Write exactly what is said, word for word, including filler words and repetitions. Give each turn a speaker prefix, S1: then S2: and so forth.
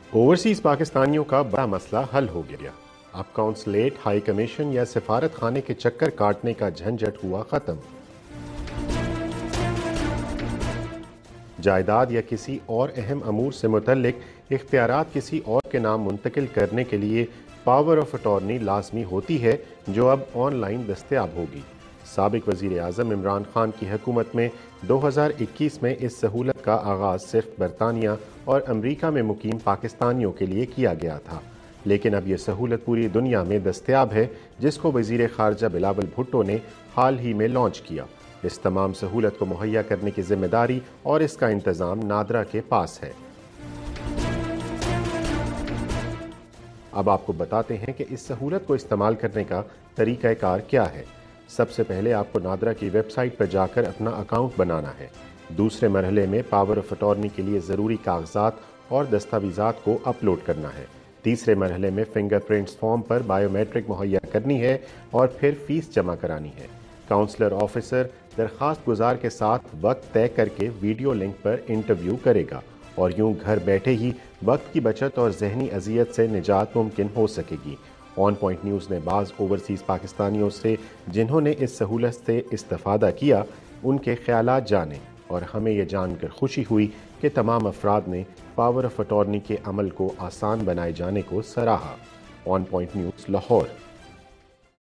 S1: Overseas پاکستانیوں کا بڑا مسئلہ حل ہو گیا۔ اب کونسلیٹ، ہائی کمیشن یا سفارت خانے کے چکر کاٹنے کا جھنجھٹ ہوا ختم۔ جائیداد یا کسی اور اہم امور سے متعلق اختیارات کسی اور کے نام منتقل کرنے کے لیے پاور آف اٹارنی لازمی ہوتی ہے، جو اب آن لائن دستیاب ہوگی۔ سابق وزیر اعظم عمران خان کی حکومت میں دو ہزار اکیس میں اس سہولت کا آغاز صرف برطانیہ اور امریکہ میں مقیم پاکستانیوں کے لیے کیا گیا تھا، لیکن اب یہ سہولت پوری دنیا میں دستیاب ہے، جس کو وزیر خارجہ بلاول بھٹو نے حال ہی میں لانچ کیا۔ اس تمام سہولت کو مہیا کرنے کی ذمہ داری اور اس کا انتظام نادرا کے پاس ہے۔ اب آپ کو بتاتے ہیں کہ اس سہولت کو استعمال کرنے کا طریقہ کار کیا ہے۔ سب سے پہلے آپ کو نادرا کی ویب سائٹ پر جا کر اپنا اکاؤنٹ بنانا ہے۔ دوسرے مرحلے میں پاور آف اٹارنی کے لیے ضروری کاغذات اور دستاویزات کو اپلوڈ کرنا ہے۔ تیسرے مرحلے میں فنگر پرنٹس فارم پر بائیو میٹرک مہیا کرنی ہے اور پھر فیس جمع کرانی ہے۔ کاؤنسلر آفیسر درخواست گزار کے ساتھ وقت طے کر کے ویڈیو لنک پر انٹرویو کرے گا، اور یوں گھر بیٹھے ہی وقت کی بچت اور ذہنی اذیت سے نجات ممکن ہو سکے گی۔ آن پوائنٹ نیوز نے بعض اوورسیز پاکستانیوں سے جنہوں نے اس سہولت سے استفادہ کیا ان کے خیالات جانے، اور ہمیں یہ جان کر خوشی ہوئی کہ تمام افراد نے پاور آف اٹارنی کے عمل کو آسان بنائے جانے کو سراہا۔ On Point News Lahore.